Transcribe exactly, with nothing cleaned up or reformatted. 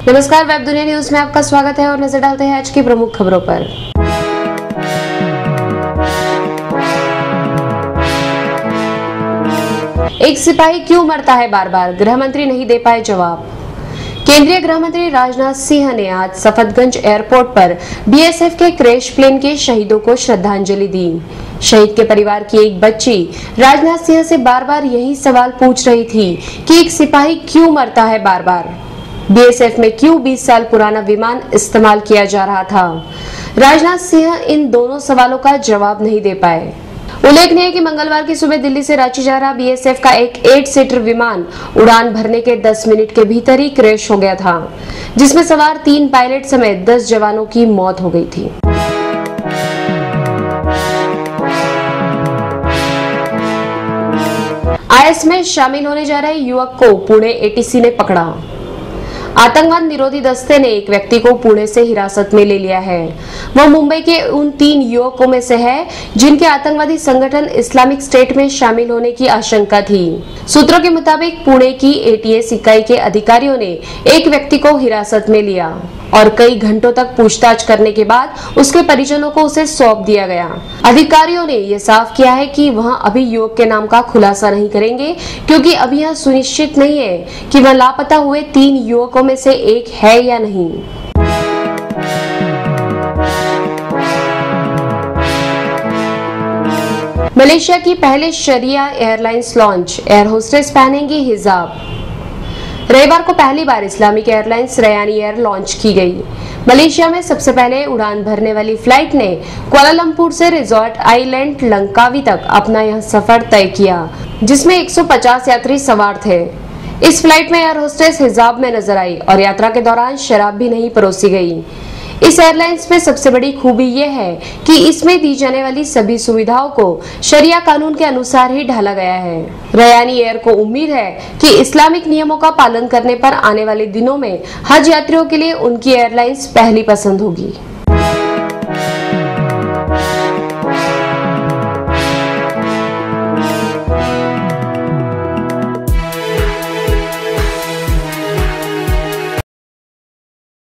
नमस्कार, वेब दुनिया न्यूज में आपका स्वागत है और नजर डालते हैं आज की प्रमुख खबरों पर। एक सिपाही क्यों मरता है बार बार, गृह मंत्री नहीं दे पाए जवाब। केंद्रीय गृह मंत्री राजनाथ सिंह ने आज सफदरजंग एयरपोर्ट पर बीएसएफ के क्रैश प्लेन के शहीदों को श्रद्धांजलि दी। शहीद के परिवार की एक बच्ची राजनाथ सिंह से बार बार यही सवाल पूछ रही थी कि एक सिपाही क्यों मरता है बार बार, बीएसएफ में क्यों बीस साल पुराना विमान इस्तेमाल किया जा रहा था। राजनाथ सिंह इन दोनों सवालों का जवाब नहीं दे पाए। उल्लेखनीय है कि मंगलवार की सुबह दिल्ली से रांची जा रहा बीएसएफ का एक एट सीटर विमान उड़ान भरने के दस मिनट के भीतर ही क्रैश हो गया था, जिसमें सवार तीन पायलट समेत दस जवानों की मौत हो गई थी। आईएस में शामिल होने जा रहे युवक को पुणे एटीसी ने पकड़ा। आतंकवाद निरोधी दस्ते ने एक व्यक्ति को पुणे से हिरासत में ले लिया है। वह मुंबई के उन तीन युवकों में से है जिनके आतंकवादी संगठन इस्लामिक स्टेट में शामिल होने की आशंका थी। सूत्रों के मुताबिक पुणे की एटीएस इकाई के अधिकारियों ने एक व्यक्ति को हिरासत में लिया और कई घंटों तक पूछताछ करने के बाद उसके परिजनों को उसे सौंप दिया गया। अधिकारियों ने यह साफ किया है कि वह अभी युवक के नाम का खुलासा नहीं करेंगे, क्योंकि अभी यह सुनिश्चित नहीं है कि वह लापता हुए तीन युवकों में से एक है या नहीं। मलेशिया की पहले शरिया एयरलाइंस लॉन्च, एयर होस्टेस पहनेंगी हिजाब। रविवार को पहली बार Islamic airlines Rayani air launch की गई। मलेशिया में सबसे पहले उड़ान भरने वाली फ्लाइट ने कुआलालंपुर से रिजॉर्ट आइलैंड लंकावी तक अपना यह सफर तय किया, जिसमें एक सौ पचास यात्री सवार थे। इस फ्लाइट में एयर होस्टेस हिजाब में नजर आई और यात्रा के दौरान शराब भी नहीं परोसी गई। इस एयरलाइंस में सबसे बड़ी खूबी यह है कि इसमें दी जाने वाली सभी सुविधाओं को शरिया कानून के अनुसार ही ढाला गया है। रयानी एयर को उम्मीद है कि इस्लामिक नियमों का पालन करने पर आने वाले दिनों में हज यात्रियों के लिए उनकी एयरलाइंस पहली पसंद होगी।